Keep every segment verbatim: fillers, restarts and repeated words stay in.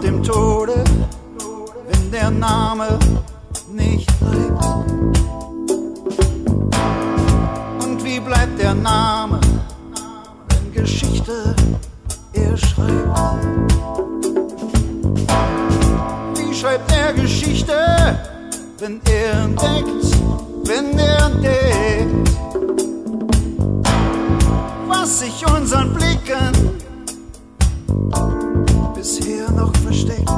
dem Tode, wenn der Name nicht bleibt? Und wie bleibt der Name, wenn Geschichte er schreibt? Wie schreibt er Geschichte, wenn er entdeckt, wenn er entdeckt, was sich unseren Blicken bisher noch versteckt?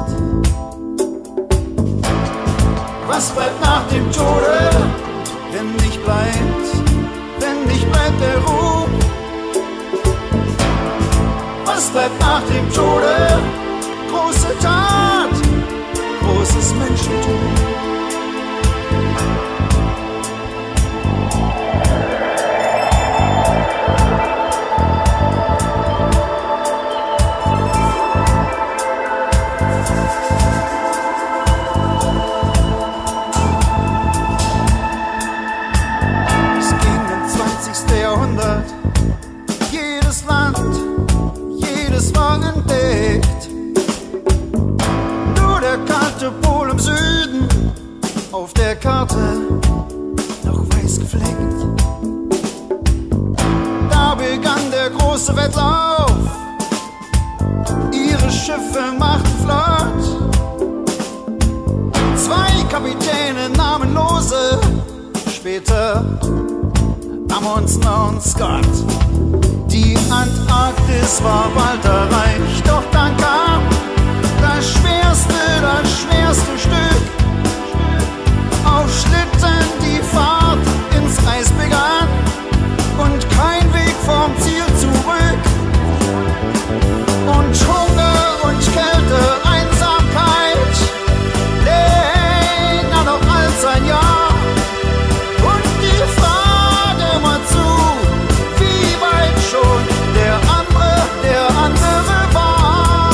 Was bleibt nach dem Tode, wenn nicht bleibt, wenn nicht bleibt der Ruhm? Was bleibt nach dem Tode? Große Tat, großes Menschentum. Jedes Land, jedes war entdeckt. Nur der kalte Pol im Süden, auf der Karte noch weiß gefleckt. Da begann der große Wettlauf, ihre Schiffe machten flott. Zwei Kapitäne, namenlose, später Amundsen und Scott. Die Antarktis war bald erreicht, doch dann kam das schwerste, das schwerste Stück. Auf Schlitten die Fahrt ins Eis begann und kein Weg vom Ziel zurück. Und Hunger und Kälte, Einsamkeit, länger noch als ein Jahr. Der andere, der andere war.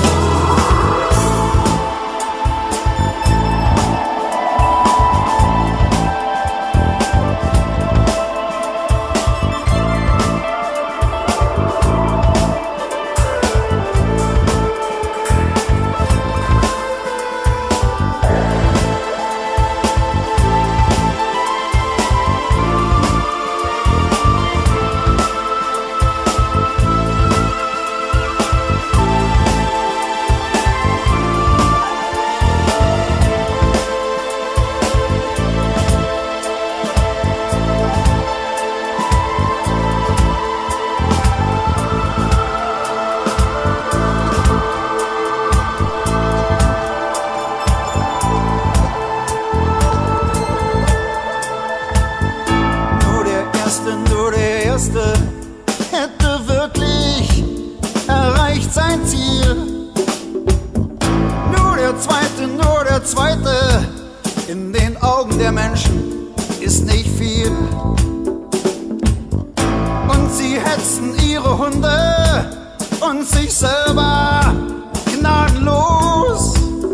Nur der Erste hätte wirklich erreicht sein Ziel. Nur der Zweite, nur der Zweite, in den Augen der Menschen ist nicht viel. Und sie hetzen ihre Hunde und sich selber gnadenlos.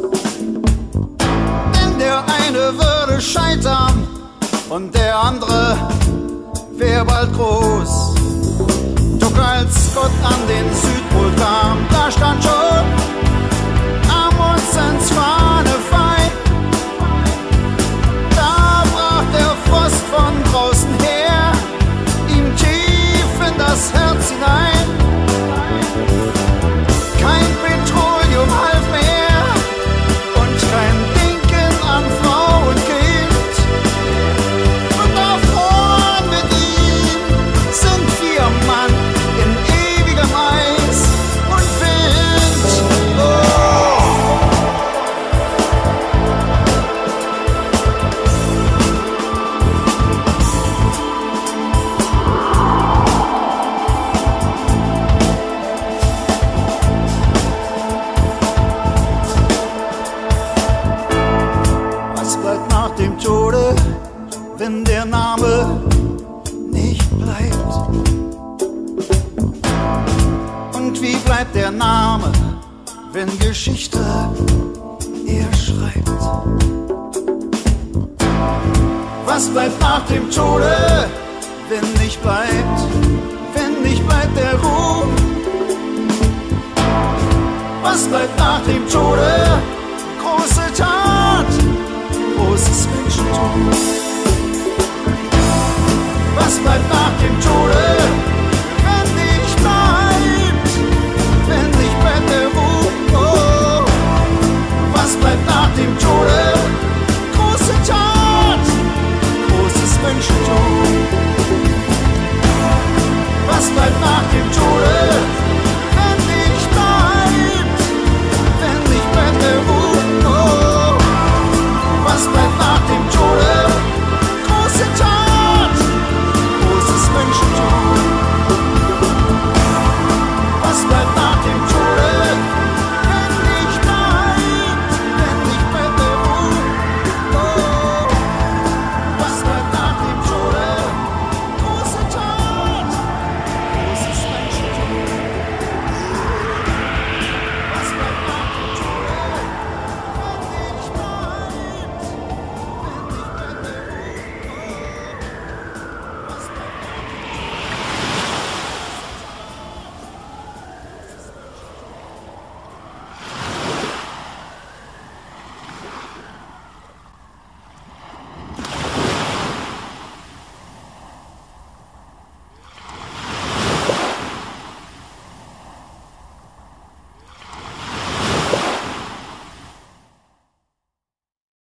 Denn der eine würde scheitern und der andere wär bald groß. Doch als Gott an den Südpol kam, da stand schon Amundsens Fahne fein. Da brach der Frost von draußen her ihm tief in das Herz hinein. Kein Petroleum half mehr und kein Denken an Frau und Kind. Mann in ewigem Eis und Wind. Oh. Was bleibt nach dem Tode, wenn der Name nicht bleibt? Und wie bleibt der Name, wenn Geschichte er schreibt? Was bleibt nach dem Tode, wenn nicht bleibt, wenn nicht bleibt der Ruhm? Was Was bleibt nach dem Tode? Große Tat, großes Menschentum. Was bleibt nach dem Tode?